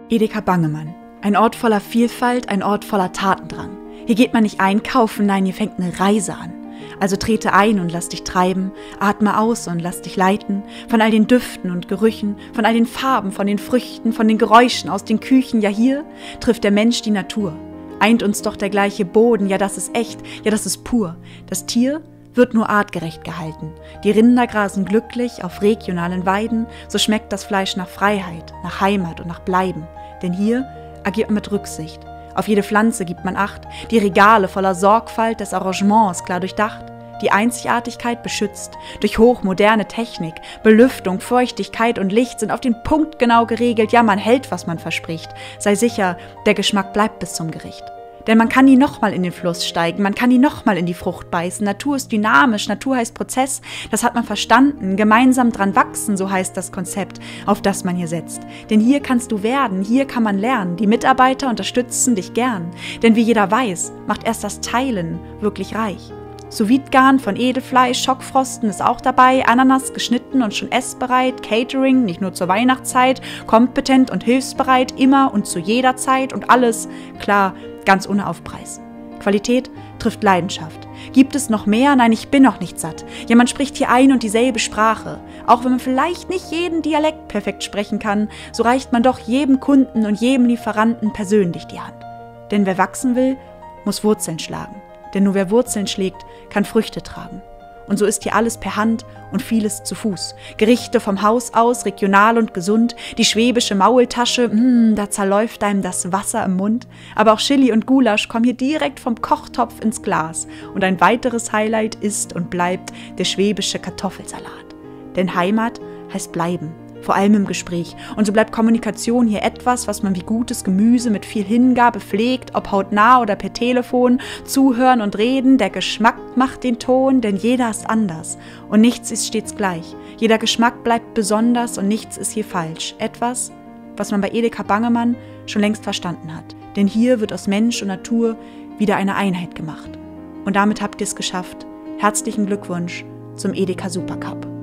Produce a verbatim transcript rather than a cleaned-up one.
Edeka Bangemann. Ein Ort voller Vielfalt, ein Ort voller Tatendrang. Hier geht man nicht einkaufen, nein, hier fängt eine Reise an. Also trete ein und lass dich treiben, atme aus und lass dich leiten, von all den Düften und Gerüchen, von all den Farben, von den Früchten, von den Geräuschen aus den Küchen. Ja, hier trifft der Mensch die Natur. Eint uns doch der gleiche Boden, ja, das ist echt, ja, das ist pur. Das Tier wird nur artgerecht gehalten. Die Rinder grasen glücklich auf regionalen Weiden, so schmeckt das Fleisch nach Freiheit, nach Heimat und nach Bleiben. Denn hier agiert man mit Rücksicht. Auf jede Pflanze gibt man Acht, die Regale voller Sorgfalt des Arrangements klar durchdacht, die Einzigartigkeit beschützt, durch hochmoderne Technik, Belüftung, Feuchtigkeit und Licht sind auf den Punkt genau geregelt, ja, man hält, was man verspricht. Sei sicher, der Geschmack bleibt bis zum Gericht. Denn man kann nie nochmal in den Fluss steigen, man kann nie nochmal in die Frucht beißen. Natur ist dynamisch, Natur heißt Prozess, das hat man verstanden. Gemeinsam dran wachsen, so heißt das Konzept, auf das man hier setzt. Denn hier kannst du werden, hier kann man lernen. Die Mitarbeiter unterstützen dich gern. Denn wie jeder weiß, macht erst das Teilen wirklich reich. Sous-Vide-Garn von Edelfleisch, Schockfrosten ist auch dabei, Ananas geschnitten und schon essbereit, Catering, nicht nur zur Weihnachtszeit, kompetent und hilfsbereit, immer und zu jeder Zeit und alles, klar, ganz ohne Aufpreis. Qualität trifft Leidenschaft. Gibt es noch mehr? Nein, ich bin noch nicht satt. Ja, man spricht hier ein und dieselbe Sprache. Auch wenn man vielleicht nicht jeden Dialekt perfekt sprechen kann, so reicht man doch jedem Kunden und jedem Lieferanten persönlich die Hand. Denn wer wachsen will, muss Wurzeln schlagen. Denn nur wer Wurzeln schlägt, kann Früchte tragen. Und so ist hier alles per Hand und vieles zu Fuß. Gerichte vom Haus aus, regional und gesund. Die schwäbische Maultasche, mh, da zerläuft einem das Wasser im Mund. Aber auch Chili und Gulasch kommen hier direkt vom Kochtopf ins Glas. Und ein weiteres Highlight ist und bleibt der schwäbische Kartoffelsalat. Denn Heimat heißt bleiben. Vor allem im Gespräch. Und so bleibt Kommunikation hier etwas, was man wie gutes Gemüse mit viel Hingabe pflegt, ob hautnah oder per Telefon. Zuhören und reden, der Geschmack macht den Ton, denn jeder ist anders. Und nichts ist stets gleich. Jeder Geschmack bleibt besonders und nichts ist hier falsch. Etwas, was man bei Edeka Bangemann schon längst verstanden hat. Denn hier wird aus Mensch und Natur wieder eine Einheit gemacht. Und damit habt ihr es geschafft. Herzlichen Glückwunsch zum Edeka Supercup.